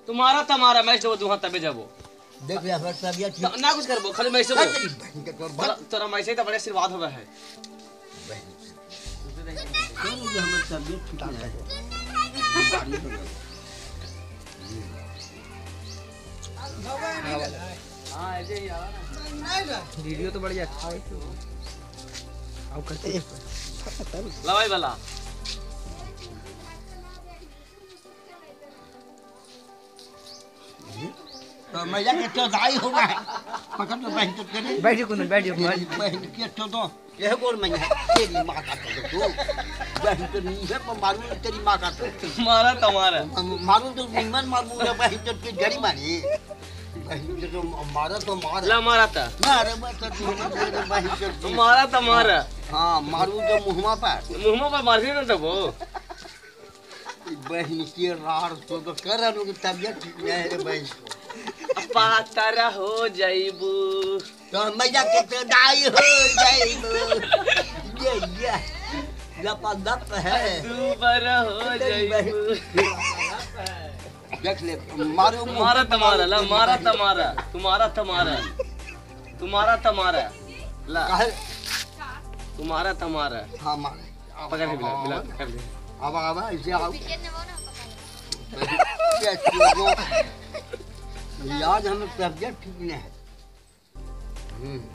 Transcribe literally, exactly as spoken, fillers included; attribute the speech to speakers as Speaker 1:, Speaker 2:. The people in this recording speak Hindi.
Speaker 1: तुम्हारा तमारा मैच दो दुहा तबे जाबो
Speaker 2: देख या फिर तबियत ठीक
Speaker 1: ना कुछ करबो खाली मैच दो तोरा मैच ही त बड़े आशीर्वाद होवे है
Speaker 2: हमर तबियत ठीक है
Speaker 1: हां ऐसे ही आवा ना वीडियो तो बढ़िया अच्छा है आओ करते लवाई वाला
Speaker 2: तो मैं जाके तो दाई होगा पकड़ तो बैठ करे
Speaker 1: बैठिए कौन बैठिए
Speaker 2: बैठ के तो तो ये कौन मैं तेरी मां का तो बैठ तो नहीं है पर मारू तेरी मां का तो
Speaker 1: तुम्हारा तुम्हारा
Speaker 2: मारू तो निमन मारू रे बैठ के जड़ी मारी बैठ तो मारा तो मार
Speaker 1: ला मारा था
Speaker 2: मारे बस तो बैठ के
Speaker 1: तुम्हारा तुम्हारा
Speaker 2: हां मारू तो मुंहमा पर
Speaker 1: मुंहमा पर मार ना तब
Speaker 2: बहन की रार तो तो करनु की तबियत ठीक नहीं है रे बहन
Speaker 1: पातर हो जाइबू
Speaker 2: तो मैया के तो दाई हो जाइबू ये ये लपदप है
Speaker 1: दुबर हो जाइबू
Speaker 2: देख ले मारो
Speaker 1: तुम्हारा तुम्हारा ला मारा तुम्हारा तुम्हारा तुम्हारा तुम्हारा तुम्हारा ला तुम्हारा तुम्हारा
Speaker 2: हां मार
Speaker 1: पकड़ के बिला बिला कर ले
Speaker 2: अब अब इसे आओ याद हमें तबियत ठीक नहीं है।